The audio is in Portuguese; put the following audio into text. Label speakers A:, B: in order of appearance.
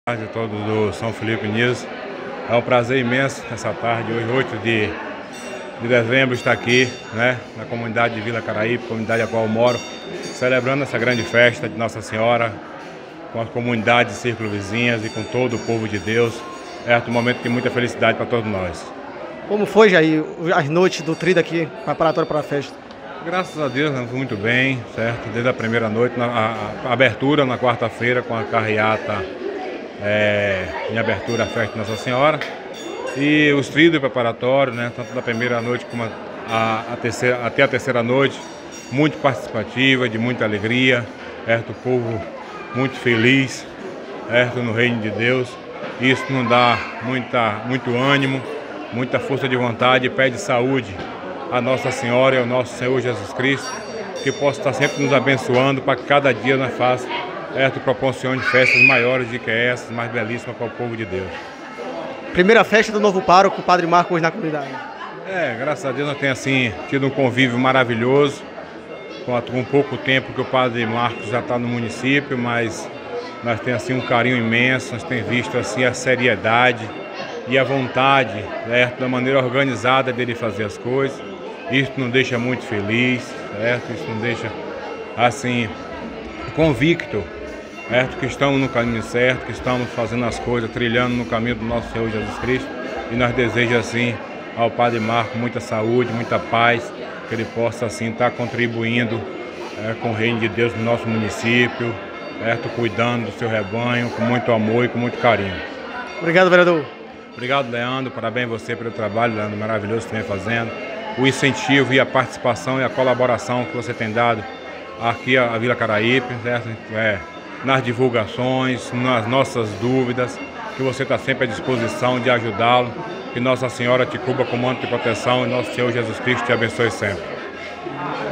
A: Tarde a todos do São Felipe News. É um prazer imenso nessa tarde, hoje 8 de dezembro, estar aqui, né, na comunidade de Vila Caraípe, comunidade a qual eu moro, celebrando essa grande festa de Nossa Senhora, com as comunidades, círculo vizinhas e com todo o povo de Deus. É um momento de muita felicidade para todos nós.
B: Como foi, Jair, as noites do Tríduo aqui, preparatório para a festa?
A: Graças a Deus, foi muito bem, certo? Desde a primeira noite, a abertura na quarta-feira com a carreata em abertura à festa de Nossa Senhora. E os tríduos preparatórios, né, tanto da primeira noite como até a terceira noite, muito participativa, de muita alegria, certo? O povo muito feliz, certo? No reino de Deus. Isso nos dá muito ânimo, muita força de vontade, pede saúde a Nossa Senhora e ao nosso Senhor Jesus Cristo, que possa estar sempre nos abençoando para que cada dia nós faça, certo? Proporcione festas maiores do que essas, mais belíssimas para o povo de Deus.
B: Primeira festa do novo pároco, o Padre Marcos, hoje na comunidade.
A: Graças a Deus nós temos assim, tido um convívio maravilhoso, com pouco tempo que o Padre Marcos já está no município, mas nós temos assim um carinho imenso, nós temos visto assim a seriedade e a vontade, certo? Da maneira organizada dele fazer as coisas. Isso nos deixa muito feliz, certo? Isso nos deixa assim convicto, certo? Que estamos no caminho certo, que estamos fazendo as coisas, trilhando no caminho do nosso Senhor Jesus Cristo. E nós desejamos assim ao Padre Marcos muita saúde, muita paz, que ele possa assim estar contribuindo com o reino de Deus no nosso município, certo? Cuidando do seu rebanho com muito amor e com muito carinho.
B: Obrigado, vereador.
A: Obrigado, Leandro. Parabéns a você pelo trabalho, Leandro, maravilhoso que você vem fazendo. O incentivo e a participação e a colaboração que você tem dado aqui à Vila Caraípe, certo? Nas divulgações, nas nossas dúvidas, que você está sempre à disposição de ajudá-lo. Que Nossa Senhora te cubra com manto de proteção e nosso Senhor Jesus Cristo te abençoe sempre.